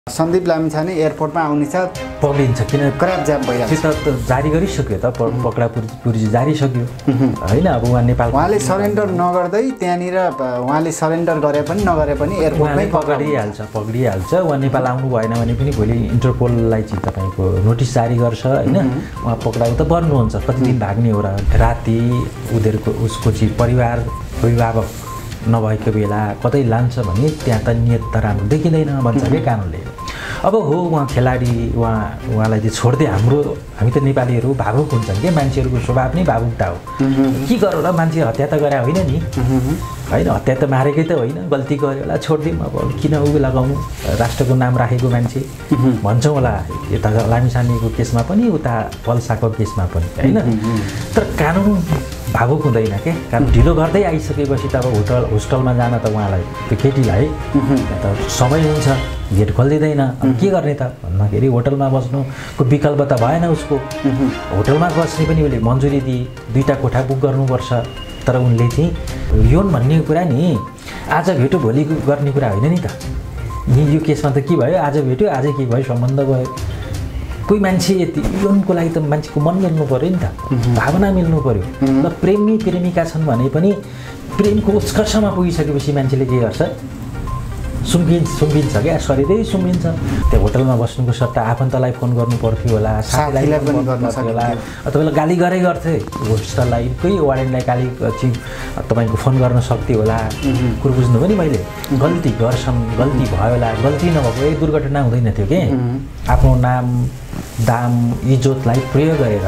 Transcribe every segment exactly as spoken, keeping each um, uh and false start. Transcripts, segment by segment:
सन्दीप लामिछाने एयरपोर्टमा आउने छ पक्रिन्छ किन क्र्याप जाम भइरहेको छ त जारी गरिसक्यो त पक्रा पुर्जी जारी सक्यो हैन अब उहाँ नेपाल उहाँले सरेन्डर नगर्दै त्यहाँनिर उहाँले सरेन्डर गरे पनि नगरे पनि एयरपोर्टमै पक्रिहाल्छ पक्रिहाल्छ उहाँ नेपाल आउनु भएन भने पनि भोलि इन्टरपोललाई चाहिँ तपाईँको नोटिस जारी गर्छ हैन उहाँ पक्राउ त पर्नुहुन्छ कति दिन भाग्ने हो र राति उनीहरूको उसको चाहिँ परिवार अभिभावक नभएको बेला कतै लान्छ भने त्यहाँ त नियत त राम्रो देखिँदैन भन्छ के कारणले अब हो उहाँ खेलाडी उहाँ उहाँलाई चाहिँ छोड्दै हाम्रो हामी त नेपालीहरू भावुक हुन्छन् क्या मान्छेहरूको स्वभाव नै भावुकता हो के गरौँ र मान्छे हत्या त गरे होइन नि होइन हत्या त मारेकै त होइन गल्ती गर्यो होला छोडिदिउँ अब किन उ लगाउनु राष्ट्रको नाम राखेको मान्छे भन्छौँ होला यता लामिछानेको केसमा पनि उता पल्साको केसमा पनि होइन तर कानुन भावुक हुँदैन के कारण ढिलो गर्दै आइसकेपछि त अब होटल होस्टलमा जान त उहाँलाई त्यो केटीलाई त समय हुन्छ गेट खोलिदिँदैन अब के गर्ने त भन्दाखेरि होटलमा बस्नुको विकल्प त भएन उसको होटलमा बस्ने पनि उसले मन्जुरी दिए दुईवटा कोठा बुक गर्नुपर्छ तर उनले चाहिँ यौन भन्ने कुरा नि आज भेट्यो भोलि गर्ने कुरा होइन नि त नि यो केसमा त के भयो आज भेट्यो आज के भयो सम्बन्ध भयो कोही मान्छे यति यौनको लागि त मान्छेको मन मिल्नु पऱ्यो नि त भावना मिल्नु पऱ्यो ल प्रेमी प्रेमिका छन् भने पनि प्रेमको उत्कर्षमा पुगिसकेपछि मान्छेले के गर्छ सुम्किन्छ सुम्किन्छ क्या शरीरै सुम्किन्छ त्यो होटलमा बस्नुको सट्टा आफन्तलाई फोन गर्नु पर्थ्यो होला साथीलाई पनि गर्नु सक्यो होला तपाईँलाई गाली गरे गर्थे होस्टललाई कोही वार्डेनलाई गाली चाहिँ तपाईँको फोन गर्न सक्थ्यो होला कुरो बुझ्नु पनि मैले गल्ती गर्छन् गल्ती भयो होला गल्ती नभएको एक दुर्घटना हुँदैन थियो कि आफ्नो नाम दाम इज्जतलाई प्रयोग गरेर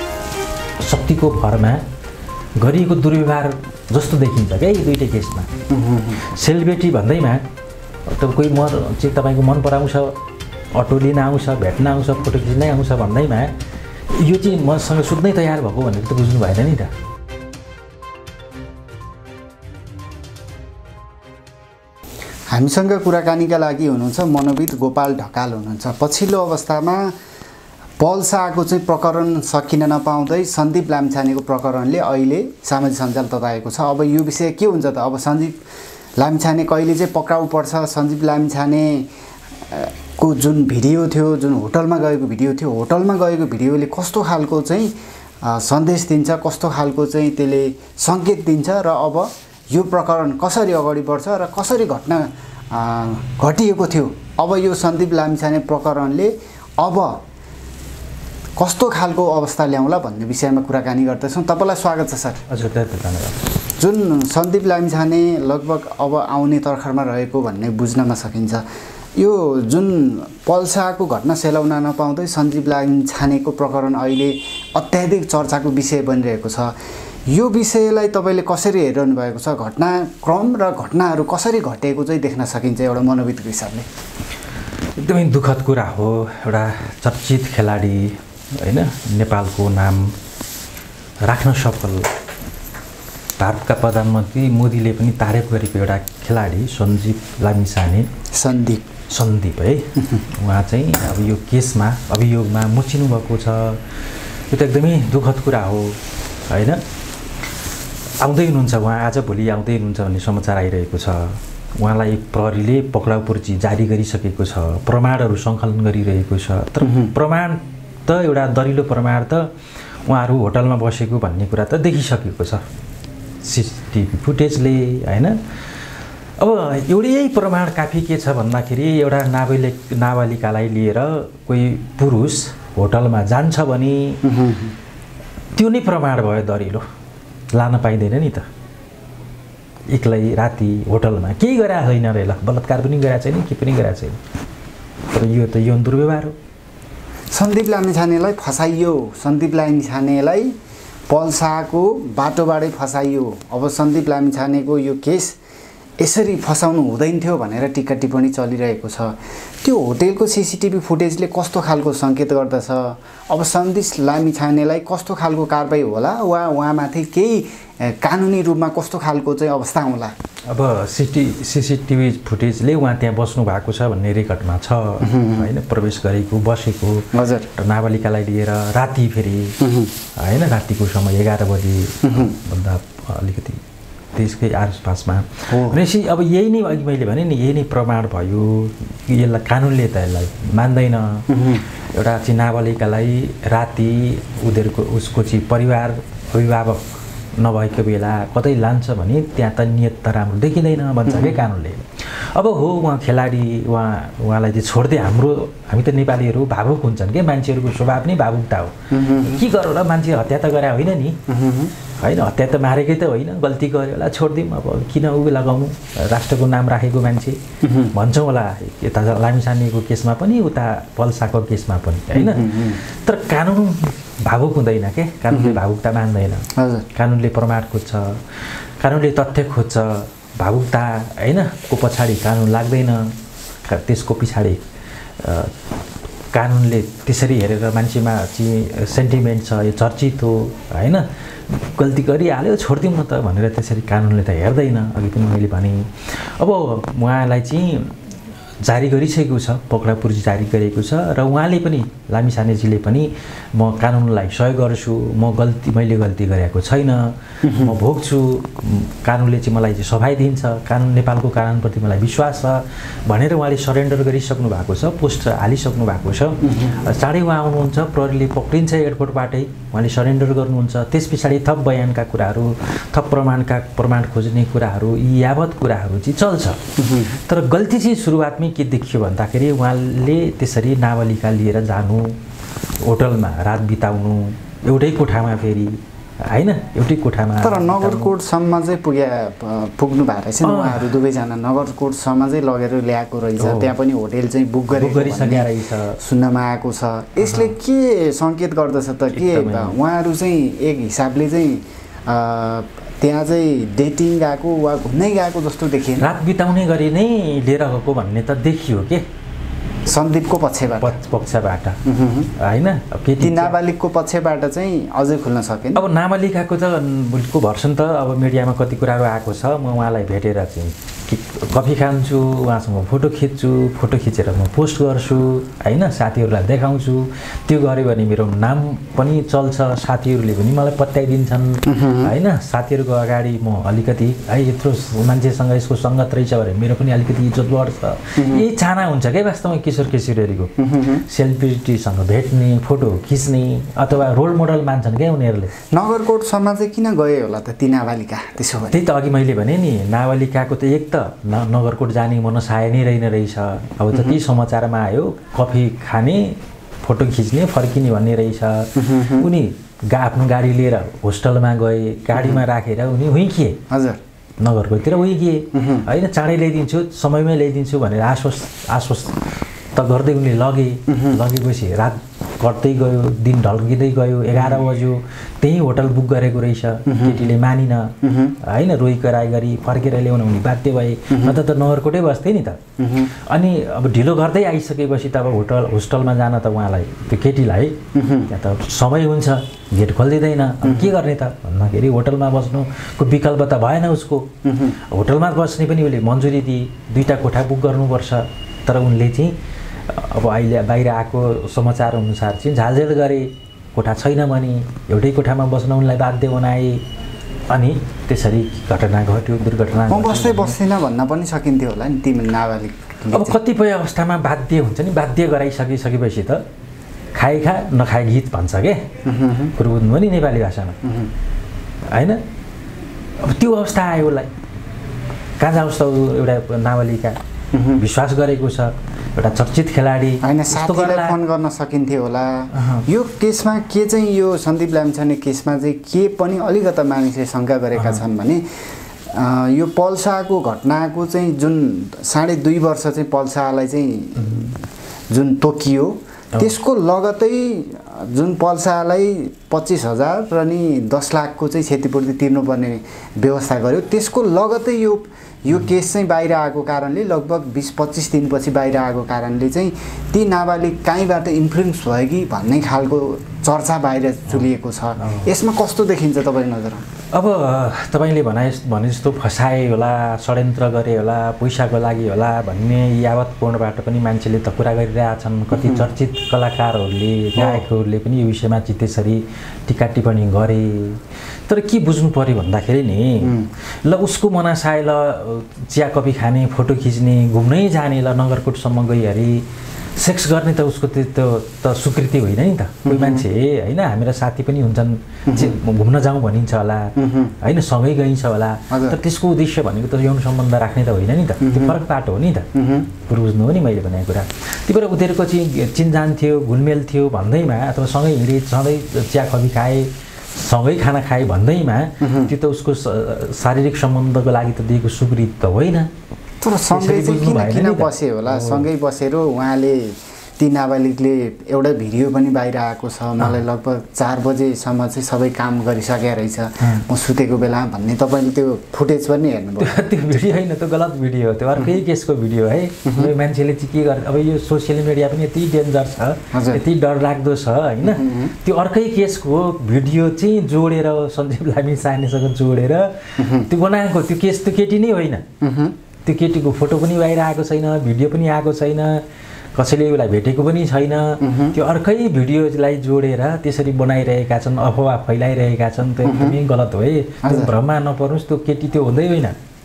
शक्तिको भरमा गरिएको दुर्व्यवहार जस्तो देखिन्छ क्या यी दुईटै केसमा सेलिब्रेटी भन्दैमा त कोही म चाहिँ तपाईँको मन पराउँछ अटो लिन आउँछ भेट्न आउँछ फोटो खिच्नै आउँछ भन्दैमा यो चाहिँ मसँग सुत्नै तयार भएको भनेर त बुझ्नु भएन नि त हामीसँग कुराकानीका लागि हुनुहुन्छ मनोविद गोपाल ढकाल हुनुहुन्छ पछिल्लो अवस्थामा पल्साको चाहिँ प्रकरण सकिन नपाउँदै सन्दीप लामिछानेको प्रकरणले अहिले सामाजिक सञ्जाल तताएको छ अब यो विषय के हुन्छ त अब सन्दीप लामिछाने कहिले चाहिँ पक्राउ पर्छ सन्दीप लामिछाने को जुन भिडियो थियो जुन होटलमा गएको भिडियो थियो होटलमा गएको भिडियोले कस्तो खालको चाहिँ सन्देश दिन्छ कस्तो खालको चाहिँ त्यसले सङ्केत दिन्छ र अब यो प्रकरण कसरी अगाडि बढ्छ र कसरी घटना घटिएको थियो अब यो सन्दीप लामिछाने प्रकरणले अब कस्तो खालको अवस्था ल्याउँला भन्ने विषयमा कुराकानी गर्दैछौँ तपाईँलाई स्वागत छ सर हजुर धन्यवाद जुन सन्दीप लामिछाने लगभग अब आउने तर्खरमा रहेको भन्ने बुझ्नमा सकिन्छ यो जुन पल्साको घटना सेलाउन नपाउँदै सन्दीप लामिछानेको प्रकरण अहिले अत्याधिक चर्चाको विषय बनिरहेको छ यो विषयलाई तपाईँले कसरी हेरिरहनु भएको छ घटनाक्रम र घटनाहरू कसरी घटेको चाहिँ देख्न सकिन्छ एउटा मनोविदको हिसाबले एकदमै दुःखद कुरा हो एउटा चर्चित खेलाडी हैन नेपालको नाम राख्न सफल भारतका प्रधानमन्त्री मोदीले पनि तारिफ गरेको एउटा खेलाडी सन्दीप लामिछाने सन्दीप सन्दीप है उहाँ चाहिँ अब यो केसमा अभियोगमा मुचिनु भएको छ यो त एकदमै दुःखद कुरा हो हैन आउँदै हुनुहुन्छ उहाँ आज भोलि आउँदै हुनुहुन्छ भन्ने समाचार आइरहेको छ उहाँलाई प्रहरीले पक्राउ पर्ची जारी गरिसकेको छ प्रमाणहरू सङ्कलन गरिरहेको छ तर प्रमाण त एउटा दरिलो प्रमाण त उहाँहरू होटलमा बसेको भन्ने कुरा त देखिसकेको छ सिसिटिभी फुटेजले हैन अब एउटै प्रमाण काफी के छ भन्दाखेरि एउटा नाबालिग नाबालिकालाई लिएर कोही पुरुष होटलमा जान्छ भने त्यो नै प्रमाण भयो दरिलो लान पाइँदैन नि त एक्लै राति होटलमा केही गरेको छैन रे ल बलात्कार पनि गरेको छैन के पनि गरेको छैन तर यो त यौन दुर्व्यवहार हो सन्दीप लामिछानेलाई फसाइयो सन्दीप लामिछानेलाई पल्साको बाटोबाटै फसाइयो अब सन्दीप लामिछानेको यो केस यसरी फसाउनु हुँदैन थियो भनेर टिका टिप्पणी चलिरहेको छ त्यो होटेलको सिसिटिभी फुटेजले कस्तो खालको सङ्केत गर्दछ अब सन्दीप लामिछानेलाई कस्तो खालको कारबाही होला वा उहाँमाथि केही कानुनी रूपमा कस्तो खालको चाहिँ अवस्था होला अब सिटी सिसिटिभी फुटेजले उहाँ त्यहाँ बस्नु भएको छ भन्ने रेकर्डमा छ हैन प्रवेश गरेको बसेको हजुर र नाबालिकालाई लिएर राति फेरि हैन रातिको समय एघार बजे भन्दा अलिकति त्यसकै आसपासमा भनेपछि अब यही नै अघि मैले भने नि यही नै प्रमाण भयो यसलाई कानुनले त यसलाई मान्दैन एउटा चाहिँ नाबालिकालाई राति उनीहरूको उसको चाहिँ परिवार अभिभावक नभएको बेला कतै लान्छ भने त्यहाँ त नियत त राम्रो देखिँदैन भन्छ क्या कानुनले। अब हो उहाँ खेलाडी उहाँ उहाँलाई चाहिँ छोड्दै हाम्रो हामी त नेपालीहरू भावुक हुन्छन् क्या मान्छेहरूको स्वभाव नै भावुकता हो के गरौँ र मान्छे हत्या त गरे होइन नि होइन हत्या त मारेकै त होइन गल्ती गर्यो होला छोडिदिउँ अब किन उ लगाउनु राष्ट्रको नाम राखेको मान्छे भन्छौँ होला यता लामिछानेको केसमा पनि उता पल्साको केसमा पनि होइन तर कानुन भावुक हुँदैन के कानुनले भावुकता मान्दैन कानुनले प्रमाण खोज्छ कानुनले तथ्य खोज्छ भावुकता होइन को पछाडि कानुन लाग्दैन त्यसको पछाडि कानुनले त्यसरी हेरेर मान्छेमा चाहिँ सेन्टिमेन्ट छ यो चर्चित हो होइन गल्ती गरिहाल्यो छोडिदिउँ न त भनेर त्यसरी कानुनले त हेर्दैन अघि पनि मैले भने। अब उहाँलाई चाहिँ जारी गरिसकेको छ पक्रा पुर्जी जारी गरेको छ र उहाँले पनि लामिछानेजीले पनि म कानुनलाई सहयोग गर्छु म गल्ती मैले गल्ती गरेको छैन म भोग्छु कानुनले चाहिँ मलाई चाहिँ सफाइ दिन्छ कानुन नेपालको कानुनप्रति मलाई विश्वास छ भनेर उहाँले सरेन्डर गरिसक्नु भएको छ पोस्ट हालिसक्नु भएको छ। चाँडै उहाँ आउनुहुन्छ प्रहरीले पक्रिन्छ एयरपोर्टबाटै उहाँले सरेन्डर गर्नुहुन्छ त्यस पछाडि थप बयानका कुराहरू थप प्रमाणका प्रमाण खोज्ने कुराहरू यी यावत कुराहरू चाहिँ चल्छ। तर गल्ती चाहिँ सुरुवातमै के देखियो भन्दाखेरि उहाँले त्यसरी नाबालिका लिएर जानु होटलमा रात बिताउनु एउटै कोठामा फेरि होइन एउटै कोठामा तर नगरकोटसम्म चाहिँ पुग्या पुग्नु भएको रहेछ उहाँहरू दुवैजना नगरकोटसम्म चाहिँ लगेर ल्याएको रहेछ त्यहाँ पनि होटेल चाहिँ बुक गरिसकेको रहेछ सुन्नमा आएको छ। यसले के सङ्केत गर्दछ त के उहाँहरू चाहिँ एक हिसाबले चाहिँ त्यहाँ चाहिँ डेटिङ गएको वा घुम्नै गएको जस्तो देखिएन रात बिताउने गरी नै लिएर गएको भन्ने त देखियो के सन्दीपको पक्षबाट पक्षबाट होइन केटी नाबालिगको पक्षबाट चाहिँ अझै खुल्न सकेन। अब नाबालिकाको त को भर्सन त अब मिडियामा कति कुराहरू आएको छ म उहाँलाई भेटेर चाहिँ कफी खान्छु उहाँसँग फोटो खिच्छु फोटो खिचेर म पोस्ट गर्छु होइन साथीहरूलाई देखाउँछु त्यो गऱ्यो भने मेरो नाम पनि चल्छ साथीहरूले पनि मलाई पत्याइदिन्छन् होइन साथीहरूको अगाडि म अलिकति है यत्रो मान्छेसँग यसको सङ्गत रहेछ भने मेरो पनि अलिकति इज्जत बढ्छ यही चाहना हुन्छ क्या वास्तवमा किशोर केशरीहरूको सेलिब्रिटीसँग भेट्ने फोटो खिच्ने अथवा रोल मोडल मान्छन् क्या उनीहरूले। नगरकोटसम्म चाहिँ किन गए होला त ती नाबालिका त्यसो भए त्यही त अघि मैले भने नि नाबालिकाको त एक त नगरकोट जाने मनसाय नै रहेन रहेछ अब जति समाचारमा आयो कफी खाने फोटो खिच्ने फर्किने भन्ने रहेछ उनी गा आफ्नो गाडी लिएर होस्टलमा गए गाडीमा राखेर उनी हुइकिए हजुर नगरकोटतिर हुइकिए होइन चाँडै ल्याइदिन्छु समयमै ल्याइदिन्छु भनेर आश्वस्त आश्वस्त त गर्दै उनले लगे लगेपछि रात कट्दै गयो दिन ढल्किँदै गयो एघार बज्यो त्यही होटल बुक गरेको रहेछ केटीले मानिन होइन रोइ कराइ गरी फर्केर ल्याउन उनी बाध्य भए न त नगरकोटै बस्थे नि त। अनि अब ढिलो गर्दै आइसकेपछि त अब होटल होस्टलमा जान त उहाँलाई त्यो केटीलाई त्यहाँ त समय हुन्छ गेट खोलिदिँदैन अब के गर्ने त भन्दाखेरि होटलमा बस्नुको विकल्प त भएन उसको होटलमा बस्ने पनि उसले मन्जुरी दिए दुईवटा कोठा बुक गर्नुपर्छ तर उनले चाहिँ अब अहिले बाहिर आएको समाचार अनुसार चाहिँ झालझेल गरे कोठा छैन भने एउटै कोठामा बस्न उनलाई बाध्य बनाए अनि त्यसरी घटना घट्यो दुर्घटना म बस्दै बस्दिनँ भन्न पनि सकिन्थ्यो होला नि ती नाबालिग। अब कतिपय अवस्थामा बाध्य हुन्छ नि बाध्य गराइसकिसकेपछि त खाए खा नखाए गीत भन्छ के कुरो बुझ्नु नि नेपाली भाषामा होइन। अब त्यो अवस्था आयो उसलाई कहाँ जाओस् त एउटा नाबालिका विश्वास गरेको छ एउटा चर्चित खेलाडी होइन साथीलाई फोन गर्न सकिन्थ्यो होला। यो केसमा के चाहिँ यो सन्दीप लामिछाने केसमा चाहिँ के पनि अलिकता मानिसले शङ्का गरेका छन् भने यो पल्साको घटनाको चाहिँ जुन साढे दुई वर्ष चाहिँ पल्सालाई चाहिँ जुन तोकियो त्यसको लगतै जुन पल्सालाई पच्चिस हजार र नि दस लाखको चाहिँ क्षतिपूर्ति तिर्नुपर्ने व्यवस्था गर्यो त्यसको लगतै यो यो केस चाहिँ बाहिर आएको कारणले लगभग बिस पच्चिस दिनपछि बाहिर आएको कारणले चाहिँ ती नाबालिग कहीँबाट इन्फ्लुएन्स भयो कि भन्ने खालको चर्चा बाहिर चुलिएको छ। यसमा कस्तो देखिन्छ तपाईँको नजरमा? अब तपाईँले भने भने जस्तो फसाए होला षड्यन्त्र गरे होला पैसाको लागि होला भन्ने यावत कोणबाट पनि मान्छेले त कुरा गरिरहेछन्। कति चर्चित कलाकारहरूले गायकहरूले मान्छेहरूले पनि यो विषयमा चाहिँ त्यसरी टिका टिप्पणी गरे। तर के बुझ्नु पर्यो भन्दाखेरि नि ल उसको मनासाय ल चिया कफी खाने फोटो खिच्ने घुम्नै जाने ल नगरकोटसम्म गइहरी सेक्स गर्ने त उसको त्यो त स्वीकृति होइन नि त। कोही मान्छे होइन हामीरा साथी पनि हुन्छन् घुम्न जाउँ भनिन्छ होला होइन सँगै गइन्छ होला तर त्यसको उद्देश्य भनेको त यौन सम्बन्ध राख्ने त होइन नि त। त्यो फरक बाटो हो नि त। कुरो बुझ्नु हो नि मैले भनेको कुरा। त्यही भएर उनीहरूको चाहिँ चिनजान थियो घुलमेल थियो भन्दैमा अथवा सँगै हिँडे सधैँ चिया कफी खाए सँगै खाना खाए भन्दैमा त्यो त उसको शारीरिक सम्बन्धको लागि त दिएको स्वीकृति त होइन। तर सँगै चाहिँ किन किन बसे होला? सँगै बसेर उहाँले ती नाबालिगले एउटा भिडियो पनि बाहिर आएको छ मलाई लगभग चार बजेसम्म चाहिँ सबै काम गरिसकेको रहेछ म सुतेको बेला भन्ने। तपाईँले त्यो फुटेज पनि हेर्नुभयो? त्यो भिडियो होइन, त्यो गलत भिडियो हो, त्यो अर्कै केसको भिडियो है। मान्छेले चाहिँ के गर्छ अब यो सोसियल मिडिया पनि यति डेन्जर छ यति डरलाग्दो छ होइन। त्यो अर्कै केसको भिडियो चाहिँ जोडेर सञ्जीव लामिछानेसँग जोडेर त्यो बनाएको त्यो केस त्यो केटी नै होइन। त्यो केटीको फोटो पनि बाहिर आएको छैन भिडियो पनि आएको छैन कसैले उसलाई भेटेको पनि छैन। त्यो अर्कै भिडियोलाई जोडेर त्यसरी बनाइरहेका छन् अफवाह फैलाइरहेका छन्। त्यो एकदमै गलत हो है। त्यो भ्रममा नपर्नुहोस्। त्यो केटी त्यो हुँदै होइन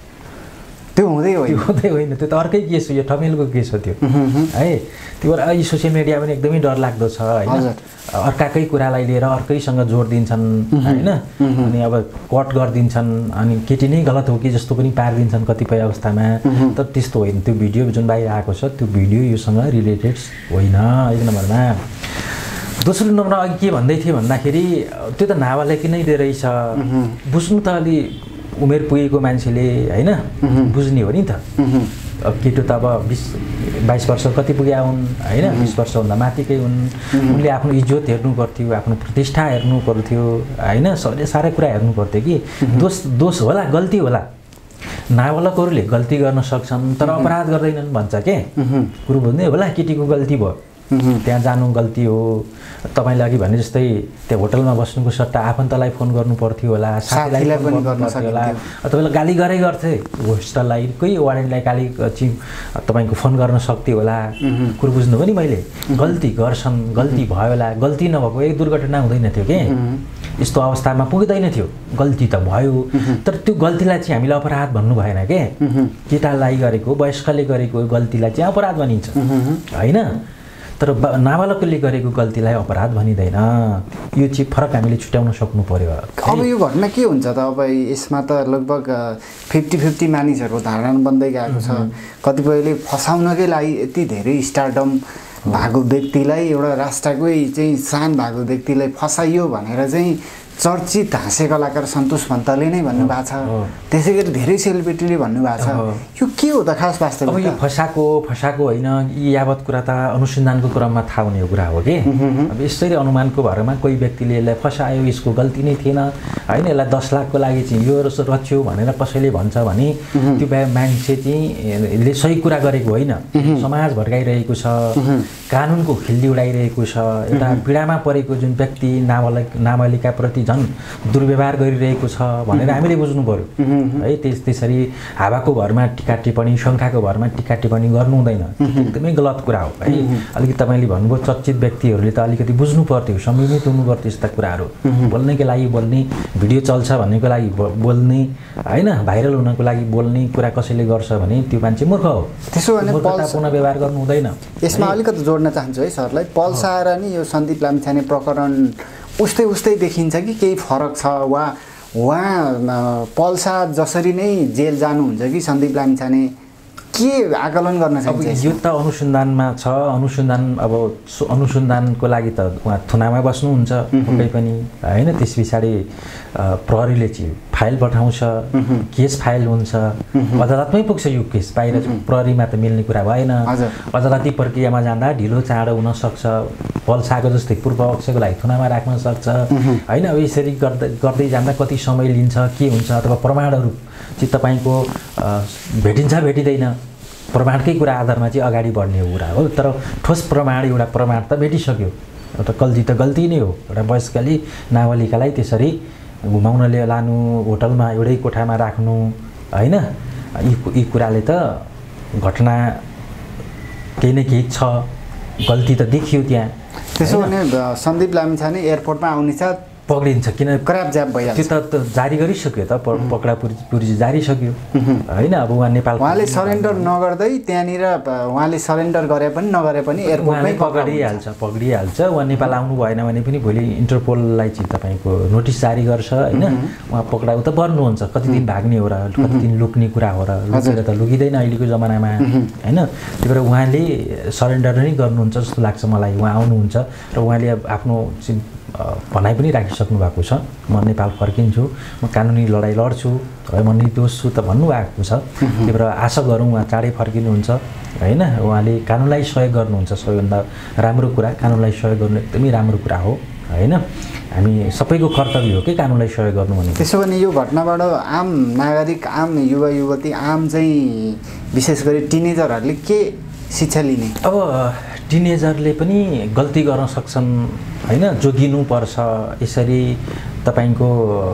त्यो हुँदै होइन त्यो हुँदै होइन त्यो त अर्कै केस हो। यो ठमेलको केस हो त्यो है। त्यो भएर यो सोसियल मिडिया पनि एकदमै डरलाग्दो छ होइन। अर्काकै कुरालाई लिएर अर्कैसँग जोड दिन्छन् होइन अनि अब कट गरिदिन्छन् अनि केटी नै गलत हो कि जस्तो पनि पारिदिन्छन् कतिपय अवस्थामा। तर त्यस्तो होइन। त्यो भिडियो जुन बाहिर आएको छ त्यो भिडियो योसँग रिलेटेड होइन एक नम्बरमा। दोस्रो नम्बरमा अघि के भन्दै थिएँ भन्दाखेरि त्यो त नाबालिग नै रहेछ। बुझ्नु त अलि उमेर पुगेको मान्छेले होइन बुझ्ने हो नि त। अब केटो त अब बिस बाइस वर्ष कति पुग्या हुन् होइन बिस वर्षभन्दा माथिकै हुन्। उनले आफ्नो इज्जत हेर्नु पर्थ्यो आफ्नो प्रतिष्ठा हेर्नु पर्थ्यो होइन साह्रै कुरा हेर्नु पर्थ्यो कि दोष दोष होला गल्ती होला। नाबालकहरूले गल्ती गर्न सक्छन् तर अपराध गर्दैनन् भन्छ के कुरो बुझ्ने होला। केटीको गल्ती भयो त्यहाँ जानु गल्ती हो। तपाईँले अघि भने जस्तै त्यो होटलमा बस्नुको सट्टा आफन्तलाई फोन गर्नु पर्थ्यो होला साथीलाई फोन गर्नु पर्थ्यो होला। तपाईँलाई गाली गरे गर्थे होस्टललाई कोही वार्डेनलाई गाली चाहिँ तपाईँको फोन गर्न सक्थ्यो होला। कुरो बुझ्नु पनि मैले गल्ती गर्छन् गल्ती भयो होला। गल्ती नभएको एक दुर्घटना हुँदैन थियो के यस्तो अवस्थामा पुग्दैन थियो। गल्ती त भयो तर त्यो गल्तीलाई चाहिँ हामीले अपराध भन्नु भएन के। केटालाई गरेको वयस्कले गरेको गल्तीलाई चाहिँ अपराध भनिन्छ होइन। तर नाबालकले गरेको गल्तीलाई अपराध भनिँदैन। यो चाहिँ फरक हामीले छुट्याउन सक्नु पर्यो। अब यो घटना के हुन्छ त अब यसमा त लगभग फिफ्टी फिफ्टी मानिसहरूको धारणा बन्दै गएको छ। कतिपयले फसाउनकै लागि यति धेरै स्टारडम भएको व्यक्तिलाई एउटा राष्ट्रकै चाहिँ सान भएको व्यक्तिलाई फसाइयो भनेर चाहिँ चर्चित हाँस्य कलाकार सन्तोष पन्तले नै भन्नुभएको छ। त्यसै गरी धेरै सेलिब्रिटीले भन्नुभएको छ। यो के हो त खास वास्तवमा? अब यो फसाको फसाको होइन यावत कुरा त अनुसन्धानको क्रममा थाहा हुने कुरा हो कि अब यसरी अनुमानको भरमा कोही व्यक्तिले यसलाई फसायो यसको गल्ती नै थिएन होइन यसलाई दस लाखको लागि चाहिँ यो रच्यो भनेर कसैले भन्छ भने त्यो मान्छे चाहिँ यसले सही कुरा गरेको होइन। समाज भड्काइरहेको छ कानुनको खिल्ली उडाइरहेको छ। एउटा पीडामा परेको जुन व्यक्ति नाबालिग नाबालिकाप्रति झन् दुर्व्यवहार गरिरहेको छ भनेर हामीले बुझ्नु पर्यो है। त्यस त्यसरी हावाको भरमा टिका टिप्पणी शङ्काको भरमा टिका टिप्पणी गर्नु हुँदैन। एकदमै गलत कुरा हो है। अलिकति तपाईँले भन्नुभयो चर्चित व्यक्तिहरूले त अलिकति बुझ्नु पर्थ्यो संयमित हुनु पर्थ्यो यस्ता कुराहरू बोल्नेको लागि बोल्ने भिडियो चल्छ भन्नेको लागि बोल्ने होइन भाइरल हुनको लागि बोल्ने कुरा कसैले गर्छ भने त्यो मान्छे मूर्ख हो। त्यसो भने पूर्ण व्यवहार गर्नु हुँदैन। यसमा अलिकति जोड्न चाहन्छु है सरलाई। पल्सा र नि यो सन्दीप लामिछाने प्रकरण उस्तै उस्तै देखिन्छ कि केही फरक छ वा उहाँ पल्सा जसरी नै जेल जानुहुन्छ कि सन्दीप लामिछाने के आकलन गर्न सक्छ? यो त अनुसन्धानमा छ। अनुसन्धान अब अनुसन्धानको लागि त उहाँ थुनामा बस्नुहुन्छ पक्कै पनि होइन। त्यस पछाडि प्रहरीले चाहिँ फाइल पठाउँछ केस फाइल हुन्छ अदालतमै पुग्छ यो केस। बाहिर प्रहरीमा त मिल्ने कुरा भएन। अदालती प्रक्रियामा जाँदा ढिलो चाँडो हुनसक्छ। पल्साको जस्तै पूर्व पक्षको लागि थुनामा राख्न सक्छ होइन। अब यसरी गर्दै गर्दै जाँदा कति समय लिन्छ के हुन्छ अथवा प्रमाणहरू चाहिँ तपाईँको भेटिन्छ भेटिँदैन प्रमाणकै कुरा आधारमा चाहिँ अगाडि बढ्ने कुरा हो। तर ठोस प्रमाण एउटा प्रमाण त भेटिसक्यो एउटा गल्ती त गल्ती नै हो। एउटा वयस्कले नाबालिकालाई त्यसरी घुमाउनले लानु होटलमा एउटै कोठामा राख्नु होइन यी यी कुराले त घटना केही न केही छ गल्ती त देखियो त्यहाँ। त्यसो भने सन्दीप लामिछाने एयरपोर्टमा आउने साथ पक्रिन्छ, किन क्र्याप ज्याप भइहाल्छ। त्यो त जारी गरिसक्यो त, पक्रा पुरी जारी सक्यो होइन। अब उहाँ नेपाल उहाँले सरेन्डर नगर्दै त्यहाँनिर उहाँले सरेन्डर गरे पनि नगरे पनि एयरपोर्टमै पक्रिहाल्छ पक्रिहाल्छ उहाँ नेपाल आउनु भएन भने पनि भोलि इन्टरपोललाई चाहिँ तपाईँको नोटिस जारी गर्छ होइन। उहाँ पक्राउ त पर्नुहुन्छ, कति दिन भाग्ने हो र, कति दिन लुक्ने कुरा हो र, लुकेर त लुकिँदैन अहिलेको जमानामा होइन। त्यही भएर उहाँले सरेन्डर नै गर्नुहुन्छ जस्तो लाग्छ मलाई। उहाँ आउनुहुन्छ र उहाँले आफ्नो भनाइ पनि राखिसक्नु भएको छ, म नेपाल फर्किन्छु, म कानुनी लडाइँ लड्छु है, म निर्दोष छु त भन्नुभएको छ। त्यही भएर आशा गरौँ उहाँ चाँडै फर्किनुहुन्छ होइन। उहाँले कानुनलाई सहयोग गर्नुहुन्छ, सबैभन्दा राम्रो कुरा कानुनलाई सहयोग गर्नु एकदमै राम्रो कुरा हो होइन। हामी सबैको कर्तव्य हो कि कानुनलाई सहयोग गर्नु भने। त्यसो भने यो घटनाबाट आम नागरिक, आम युवा युवती, आम चाहिँ विशेष गरी टिनेजरहरूले के शिक्षा लिने? अब टिनेजरले पनि गल्ती गर्न सक्छन् होइन, जोगिनुपर्छ। यसरी तपाईँको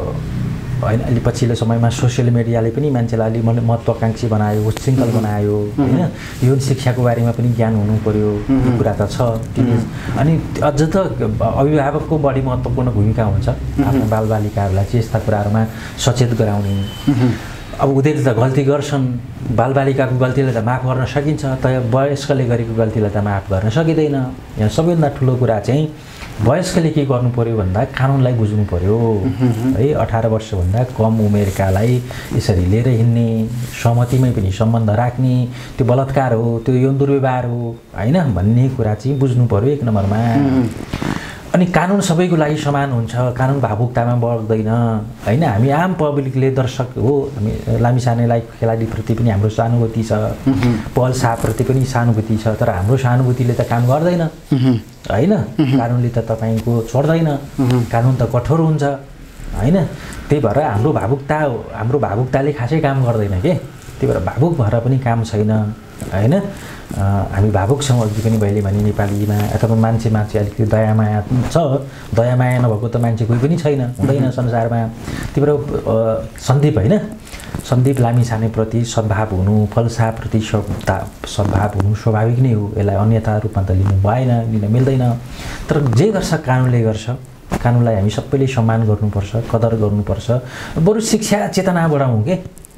होइन अहिले पछिल्लो समयमा सोसियल मिडियाले पनि मान्छेलाई अलिक महत्त्वाकाङ्क्षी बनायो, उच्छृङ्खल बनायो होइन। यो शिक्षाको बारेमा पनि ज्ञान हुनु पर्यो, यो कुरा त छ। अनि अझ त अभिभावकको बढी महत्त्वपूर्ण भूमिका हुन्छ आफ्ना बालबालिकाहरूलाई चाहिँ यस्ता कुराहरूमा सचेत गराउने। अब उनीहरूले त गल्ती गर्छन्, बालबालिकाको गल्तीलाई त माफ गर्न सकिन्छ, तर वयस्कले गरेको गल्तीलाई त माफ गर्न सकिँदैन। यहाँ सबैभन्दा ठुलो कुरा चाहिँ वयस्कले के गर्नु पर्यो भन्दा कानुनलाई बुझ्नु पर्यो है। अठार वर्षभन्दा कम उमेरकालाई यसरी लिएर हिँड्ने, सहमतिमै पनि सम्बन्ध राख्ने त्यो बलात्कार हो, त्यो यौन दुर्व्यवहार हो होइन भन्ने कुरा चाहिँ बुझ्नु पर्यो एक नम्बरमा। अनि कानुन सबैको लागि समान हुन्छ, कानुन भावुकतामा बढ्दैन होइन। हामी आम पब्लिकले, दर्शक हो, हामी लामिछानेलाई खेलाडीप्रति पनि हाम्रो सहानुभूति छ, पहल शाहप्रति पनि सहानुभूति छ, तर हाम्रो सहानुभूतिले त काम गर्दैन होइन। कानुनले त तपाईँको छोड्दैन, कानुन त कठोर हुन्छ होइन। त्यही भएर हाम्रो भावुकता हाम्रो भावुकताले खासै काम गर्दैन के। त्यही भएर भावुक भएर पनि काम छैन होइन। हामी भावुक छौँ अघि पनि मैले भने नेपालीमा, अथवा मान्छेमा चाहिँ अलिकति दयामाया छ। दयामाया नभएको त मान्छे कोही पनि छैन, हुँदैन संसारमा। त्यही भएर सन्दीप होइन, सन्दीप लामिछानेप्रति सद्भाव हुनु, फलसाप्रति सद्भाव हुनु स्वाभाविक नै हो। यसलाई अन्यथा रूपमा त लिनु भएन, लिन मिल्दैन। तर जे गर्छ कानुनले गर्छ, कानुनलाई हामी सबैले सम्मान गर्नुपर्छ, कदर गर्नुपर्छ। बरु शिक्षा चेतना बढाउँ के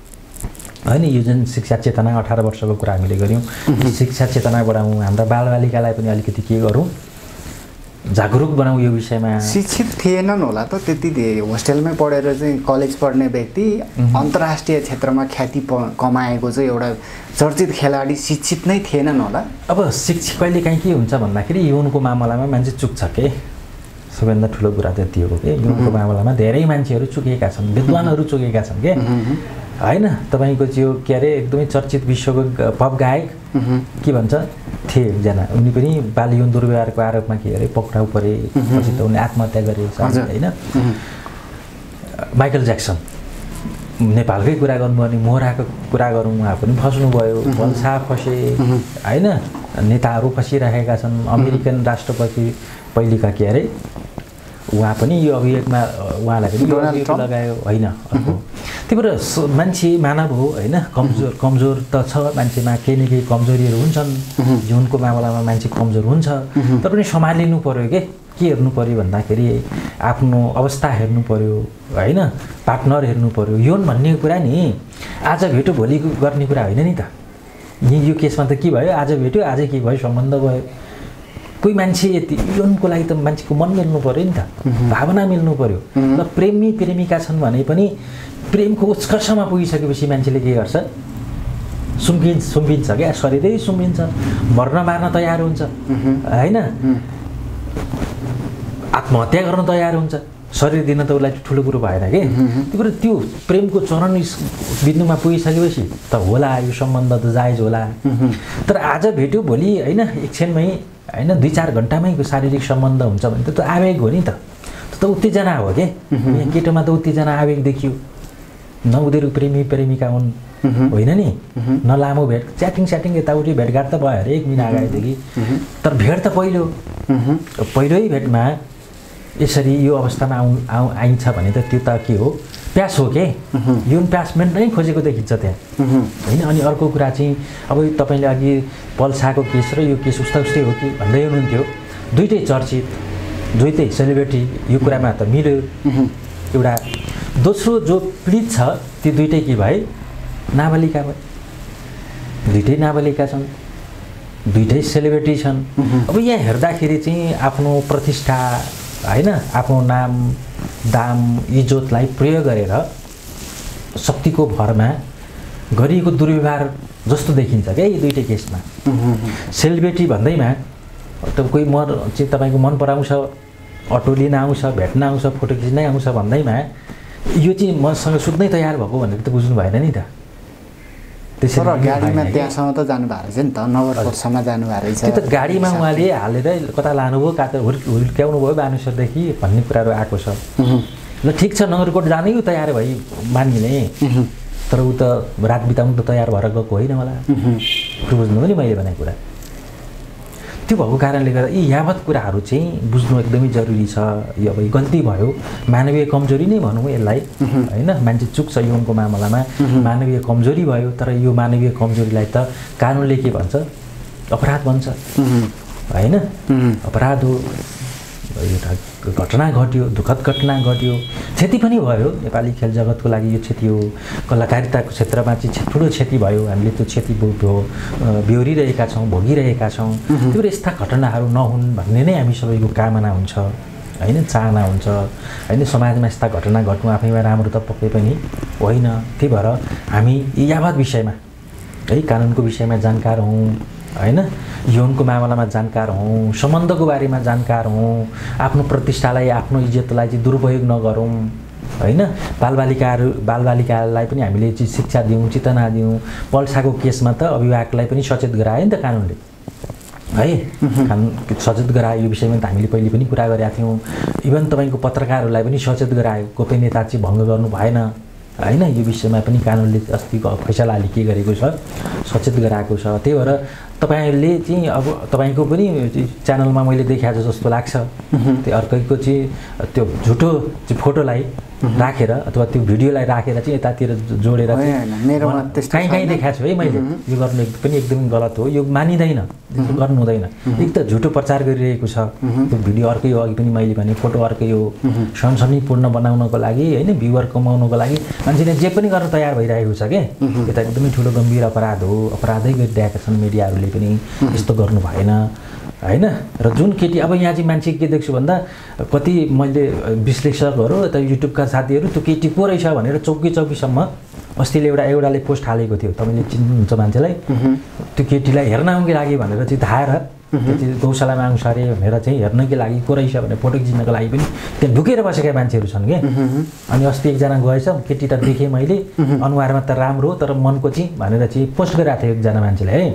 होइन। यो जुन शिक्षा चेतना अठार वर्षको कुरा हामीले गऱ्यौँ, शिक्षा चेतना बढाउँ, हाम्रा बालबालिकालाई पनि अलिकति के गरौँ, जागरुक बनाऊ यो विषयमा। शिक्षित थिएनन् होला त त्यति, होस्टेलमै पढेर चाहिँ कलेज पढ्ने व्यक्ति अन्तर्राष्ट्रिय क्षेत्रमा ख्याति कमाएको चाहिँ एउटा चर्चित खेलाडी शिक्षित नै थिएनन् होला। अब शिक्षित कहिले काहीँ के हुन्छ भन्दाखेरि यौनको मामलामा मान्छे चुक्छ के, सबैभन्दा ठुलो कुरा त्यति हो कि यौनको मामलामा धेरै मान्छेहरू चुकेका छन्, विद्वानहरू चुकेका छन् के होइन। तपाईँको त्यो के अरे एकदमै चर्चित विश्वको पप गायक के भन्छ थिए एकजना, उनी पनि बाल यौन दुर्व्यवहारको आरोपमा के अरे पक्राउ परे, पछि त उनले आत्महत्या गरे होइन। माइकल ज्याक्सन नेपालकै कुरा गर्नुभयो भने मोहराको कुरा गरौँ, उहाँ पनि फस्नुभयो, बल्छा फसे होइन। नेताहरू फसिरहेका छन्, अमेरिकन राष्ट्रपति पहिलेका के अरे उहाँ पनि यो अभियोगमा उहाँलाई पनि यो अभियोग लगायो होइन अर्को। त्यही भएर मान्छे मानव हो होइन, कमजोर कमजोर त छ मान्छेमा, केही न केही कमजोरीहरू हुन्छन्। जीवनको मामलामा मान्छे कमजोर हुन्छ, तर पनि सम्हालिनु पऱ्यो के के हेर्नु पऱ्यो भन्दाखेरि आफ्नो अवस्था हेर्नु पऱ्यो होइन, पार्टनर हेर्नु पऱ्यो। यौन भन्ने कुरा नि आज भेट्यो भोलि गर्ने कुरा होइन नि त। यो केसमा त के भयो, आज भेट्यो आजै के भयो, सम्बन्ध भयो। कोही मान्छे यति यौनको लागि त मान्छेको मन मिल्नु पऱ्यो नि त, भावना मिल्नु पऱ्यो। ल प्रेमी प्रेमिका छन् भने पनि प्रेमको उत्कर्षमा पुगिसकेपछि मान्छेले के गर्छ, सुम्पिन्छ सुम्पिन्छ क्या, शरीरै सुम्पिन्छ, मर्न मार्न तयार हुन्छ होइन, आत्महत्या गर्न तयार हुन्छ। शरीर दिन त उसलाई ठुलो कुरो भएन कि। त्यही भएर त्यो प्रेमको चरण बिन्दुमा पुगिसकेपछि त होला यो सम्बन्ध त जायज होला। तर आज भेट्यो भोलि होइन एकछिनमै होइन दुई चार घन्टामै शारीरिक सम्बन्ध हुन्छ भने त त्यो आवेग हो नि त, त्यो त उत्तेजना हो कि। यहाँ केटोमा त उत्तेजना आवेग देखियो, न उनीहरू प्रेमी प्रेमिका हुन् होइन नि, न लामो भेट, च्याटिङ स्याटिङ यताउति भेटघाट त भयो हरेक महिना अगाडिदेखि। तर भेट त पहिलो पहिल्यै भेटमा यसरी यो अवस्थामा आउ आउ आइन्छ भने त त्यो त के हो, प्यास हो के यो प्यासमेन्ट नै खोजेको देखिन्छ त्यहाँ होइन। अनि अर्को कुरा चाहिँ अब तपाईँले अघि पल्साको केस र यो केस उस्ता उस्तै हो कि भन्दै हुनुहुन्थ्यो। दुइटै चर्चित, दुइटै सेलिब्रिटी, यो कुरामा त मिल्यो एउटा। दोस्रो जो पीडित छ ती दुइटै के भए? नाबालिका भए। दुइटै नाबालिका छन्, दुइटै सेलिब्रिटी छन्। अब यहाँ हेर्दाखेरि चाहिँ आफ्नो प्रतिष्ठा होइन, आफ्नो नाम दाम इज्जतलाई प्रयोग गरेर शक्तिको भरमा गरिएको दुर्व्यवहार जस्तो देखिन्छ क्या यी दुइटै केसमा। सेलिब्रिटी भन्दैमा त कोही म चाहिँ तपाईँको मन पराउँछ, अटो लिन आउँछ, भेट्न आउँछ, फोटो खिच्नै आउँछ भन्दैमा यो चाहिँ मसँग सुत्नै तयार भएको भनेर त बुझ्नु भएन नि त। त्यसरी गाडीमा त्यहाँसम्म त जानु भएको रहेछ नि त, नगरकोटसम्म जानु भएको रहेछ। त्यो त गाडीमा उहाँले हालेर कता लानुभयो, कता हुर् हुर्क्याउनु भयो बानेश्वरदेखि भन्ने कुराहरू आएको छ। ल ठिक छ, नगरकोट जानै तयार भई मानिने, तर ऊ त रात बिताउनु त तयार भएर गएको होइन होला। बुझ्नुभयो नि मैले भनेको कुरा। त्यो भएको कारणले गर्दा यी यावत कुराहरू चाहिँ बुझ्नु एकदमै जरुरी छ। यो अब गल्ती भयो, मानवीय कमजोरी नै भनौँ यसलाई होइन। मान्छे चुक्छ यौनको मामलामा, मानवीय कमजोरी भयो, तर यो मानवीय कमजोरीलाई त कानुनले के भन्छ? अपराध भन्छ होइन। अपराध हो, एउटा घटना घट्यो, दुःखद घटना घट्यो, क्षति पनि भयो। नेपाली खेल जगतको लागि यो क्षति हो। कलाकारिताको क्षेत्रमा चाहिँ ठुलो क्षति भयो। हामीले त्यो क्षति बेहोरिरहेका छौँ, भोगिरहेका छौँ। त्यो यस्ता घटनाहरू नहुन् भन्ने नै हामी सबैको कामना हुन्छ होइन, चाहना हुन्छ होइन। समाजमा यस्ता घटना घट्नु आफैमा राम्रो त पक्कै पनि होइन। त्यही भएर हामी यावत विषयमा है, कानुनको विषयमा जानकार हौँ होइन, यौनको मामलामा जानकार हौँ, सम्बन्धको बारेमा जानकार हौँ, आफ्नो प्रतिष्ठालाई, आफ्नो इज्जतलाई चाहिँ दुरुपयोग नगरौँ होइन। बालबालिकाहरू बालबालिकालाई पनि हामीले चाहिँ शिक्षा दिउँ, चेतना दिउँ। पल्साको केसमा त अभिभावकलाई पनि सचेत गरायो नि त कानुनले है। कानुन सचेत गरायो, यो विषयमा त हामीले पहिले पनि कुरा गरेका थियौँ। इभन तपाईँको पत्रकारहरूलाई पनि सचेत गरायो, गोपनीयता चाहिँ भङ्ग गर्नु भएन होइन। यो विषयमा पनि कानुनले अस्तिको फैसलाले के गरेको छ? सचेत गराएको छ। त्यही भएर तपाईँहरूले चाहिँ अब तपाईँको पनि च्यानलमा मैले देखाएको जस्तो लाग्छ, त्यो अर्कैको चाहिँ त्यो झुटो चाहिँ फोटोलाई राखेर अथवा त्यो भिडियोलाई राखेर चाहिँ यतातिर जोडेर कहीँ कहीँ देखाएको छु है मैले। यो गर्नु पनि एकदमै गलत हो, यो मानिँदैन, गर्नु हुँदैन। एक त झुटो प्रचार गरिरहेको छ, त्यो भिडियो अर्कै हो, अघि पनि मैले भने फोटो अर्कै हो। सनसनीपूर्ण बनाउनको लागि होइन, भ्युवर कमाउनको लागि मान्छेले जे पनि गर्न तयार भइरहेको छ क्या। यता एकदमै ठुलो गम्भीर अपराध हो, अपराधै गरिरहेका छन् मिडियाहरूले पनि। यस्तो गर्नु भएन होइन। र जुन केटी अब यहाँ चाहिँ मान्छे के देख्छु भन्दा कति मैले विश्लेषकहरू यता युट्युबका साथीहरू त्यो केटी को रहेछ भनेर चौकी चौकीसम्म अस्तिले एउटा एउटाले पोस्ट हालेको थियो, तपाईँले चिन्नुहुन्छ मान्छेलाई। त्यो केटीलाई हेर्न आउनुको लागि भनेर चाहिँ धाएर त्यो गौशालामा आउँछ अरे भनेर चाहिँ हेर्नकै लागि को रहेछ भनेर फोटो खिच्नको लागि पनि त्यहाँ ढुकेर बसेका मान्छेहरू छन् क्या। अनि अस्ति एकजना गएछ, केटी त देखेँ मैले, अनुहारमा त राम्रो तर मनको चाहिँ भनेर चाहिँ पोस्ट गरिरहेको थियो एकजना मान्छेले है।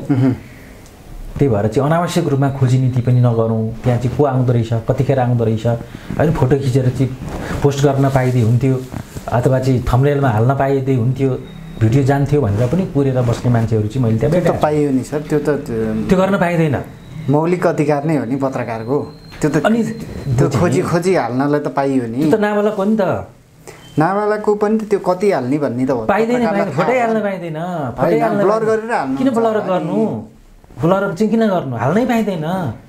त्यही भएर चाहिँ अनावश्यक रूपमा खोजी नीति पनि नगरौँ। त्यहाँ चाहिँ को आउँदो रहेछ, कतिखेर आउँदो रहेछ होइन, फोटो खिचेर चाहिँ पोस्ट गर्न पाइदिए हुन्थ्यो अथवा चाहिँ थम्बनेलमा हाल्न पाइदिए हुन्थ्यो, भिडियो जान्थ्यो भनेर पनि कुरेर बस्ने मान्छेहरू चाहिँ मैले त्यहाँ भेटेँ। पाइयो नि सर, त्यो त त्यो गर्न पाइँदैन, मौलिक अधिकार नै हो नि पत्रकारको। त्यो त अनि त्यो खोजी खोजी हाल्नलाई त पाइयो नि, त्यो त नाबालक हो नि त। नाबालकको पनि त्यो कति हाल्ने भन्ने त पाइँदैन, फोटै हाल्न पाइँदैन, फोटै हाल्न ब्लर गरेर हाल्नु। किन ब्लर गर्नु? ब्लर चाहिँ किन गर्नु? हाल्नै पाइँदैन।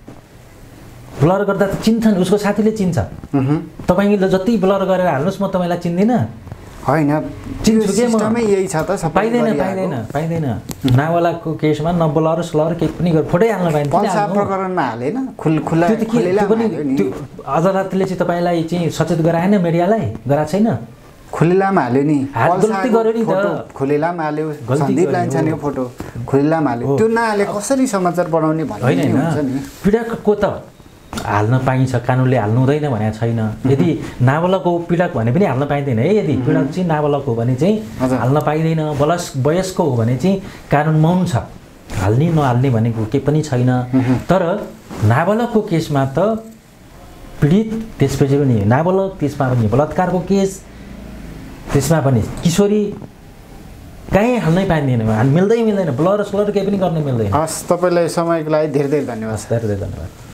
ब्लर गर्दा त चिन्छन्, उसको साथीले चिन्छ। तपाईँले जति ब्लर गरेर हाल्नुहोस् म तपाईँलाई चिन्दिनँ होइन। चिन्छु के म? यही छ त, पाइँदैन पाइँदैन पाइँदैन। नाबालकको केसमा न ब्लर स्लर केही पनि गरेर फोटै हाल्न पाइँदैन। पल्सा प्रकरणमा हालेन, खुल्ला त्यो पनि त्यो अदालतले चाहिँ तपाईँलाई चाहिँ सचेत गराएन, मिडियालाई गराएको छैन। खुलेलामा हाल्यो नि, गल्ती गर्यो नि त। खुलेलामा हाल्यो, सन्दीप लान्छानेको फोटो खुलेलामा हाल्यो, त्यो नहाले कसरी समाचार बनाउने भन्ने हुन्छ नि। पीडकको त हाल्न पाइन्छ, कानुनले हाल्नु हुँदैन भनेको छैन। यदि नाबालक हो पीडक भने पनि हाल्न पाइँदैन है। यदि पीडक चाहिँ नाबालक हो भने चाहिँ हाल्न पाइँदैन। बलस वयस्क हो भने चाहिँ कानुन मौन छ, हाल्ने नहाल्ने भनेको केही पनि छैन। तर नाबालकको केसमा त पीडित, त्यसपछि पनि नाबालक, त्यसमा पनि बलात्कारको केस, त्यसमा पनि किशोरी, कहीँ हाल्नै पाइँदैन, मिल्दै मिल्दैन, ब्लर स्लर केही पनि गर्न मिल्दैन। हस्, तपाईँलाई समयको लागि धेरै धेरै धन्यवाद। धेरै धेरै धन्यवाद।